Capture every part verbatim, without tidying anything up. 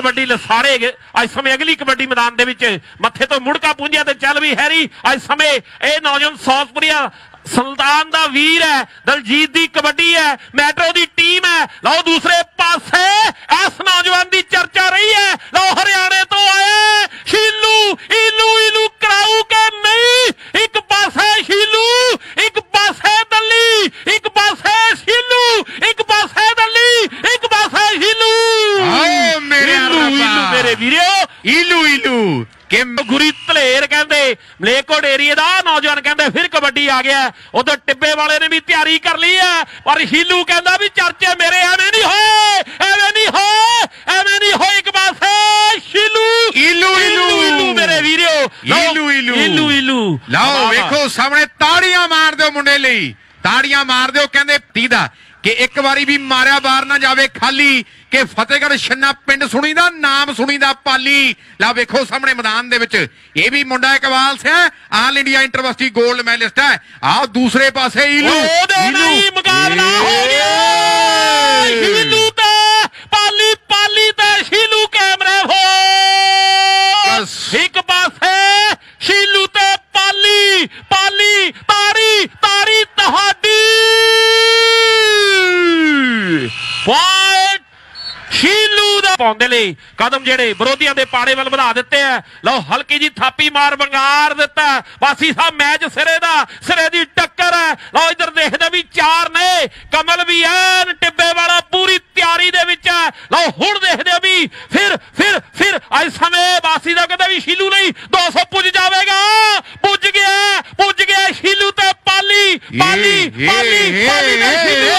कबड्डी लसारे अज समय अगली कबड्डी मैदान दे विच मत्थे तो मुड़का पूंजिया ते चल भी हैरी अज समय यह नौजवान सौसपुरिया सुल्तान दा वीर है दलजीत दी कबड्डी है मैट्रो दी टीम है। लो दूसरे पासे इस नौजवान दी चर्चा रही है। लो हरियाणे तो आए शीलू इलू इलू कराऊ के नहीं एक पासे शीलू एक पासे दली एक पासे शीलू एक पासे दली एक पासे शीलू मेरे मेरे वीरो इलू इलू कि गुरी धलेर कहते मलेकोट एरिए का नौजवान कहते फिर कबड्डी आ गया। उधर टिब्बे वाले ने भी तैयारी कर ली है पर हीलू कहता भी चर्चे मेरे एवं नहीं हो एवं नहीं हो एवं नहीं हो एक पास है शीलू इलू इलू इलू मेरे वीरो इलू इलू इलू इलू लाओ वेखो सामने ताड़ियां मार दो मुंडे लई ताड़ियां मार दो कहते तीदा कि एक बारी भी मारिया बार ना जावे खाली कि फतेहगढ़ छन्ना पिंड सुनीदा नाम सुनीदा पाली। ला वेखो सामने मैदान दे विच ये भी मुंडा इकबाल से all India university gold medalist है। आओ दूसरे पासे इलू इलू मुकाबला हो गया शीलू ते पाली पाली ते शीलू कैमरे हो एक पासे शीलू ते पाली पाली तारी तारी तहाडी पॉइंट शीलू दा पाउंदे लई कदम जेड़े विरोधियों के पाड़े वाल बढ़ा दिते है। लो हल्की जी थापी मार बंगार दिता बासी साहब मैच सिरे दा सिरे दी टक्कर है। लो इधर देखदे भी चार ने कमल भी है टिब्बे वाला पूरी तैयारी दे विच है। लो हुण देखदे भी फिर फिर फिर अज समय बासी दा कहदा भी शीलू नहीं दो सौ पुज जाएगा पुज गया पुज गया शीलू ते पाली पाली पाली पाली ते शीलू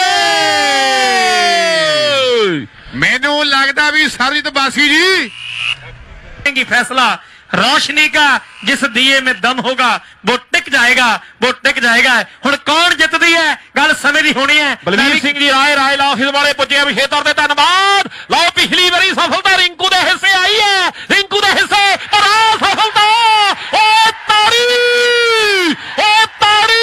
मैनू लगता भी सरजीत बासी जी फैसला रोशनी का जिस दिए में दम होगा वो टिक जाएगा वो टिक जाएगा। हुण कौन जितदी है गल समय दी होनी है। बलवीर सिंह जी राय राय लाफिज वाले पुजे विशेष तौर पर धन्यवाद। लो पिछली बारी सफलता रिंकू दे हिस्से आई है रिंकू दे हिस्से पर सफलता ओ ताड़ी ओ ताड़ी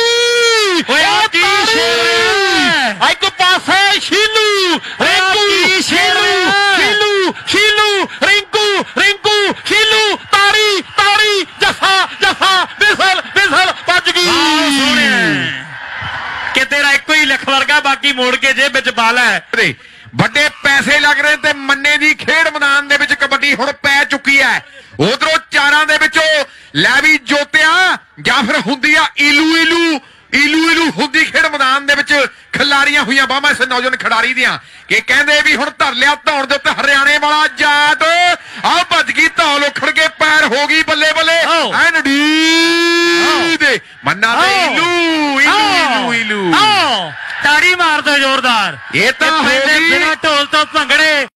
एक पासे शीलू रिंकू शीलू शीलू शीलू रिंकू रिंकू शीलू तारी तारी जफा जफा बिसल बिसल बच गई कि तेरा एक ही लिख वर्गा बाकी मोड़ के जेब विच पा लै। बड़े पैसे लग रहे ते मन्ने दी खेड मैदान दे विच कबड्डी हुण पै चुकी है। उधरों चारां दे विचों लै भी जोतिया जां फिर हुंदी आ इलू इलू इलू इलू हुंदी खेड मैदान दे विच खिलाड़ियां हुई बावां इस नौजवान खिडारी दियां कि कहंदे भी हुण धर लिया धौण दे उत्ते हरियाणे वाला जाट आ भज गई धौल उखड़ के पैर हो गई बल्ले बल्ले एन डी दे मन्ना दे इलू इलू इलू ताड़ी मार दो जोरदार ये तो बिना ढोल तो भंगड़े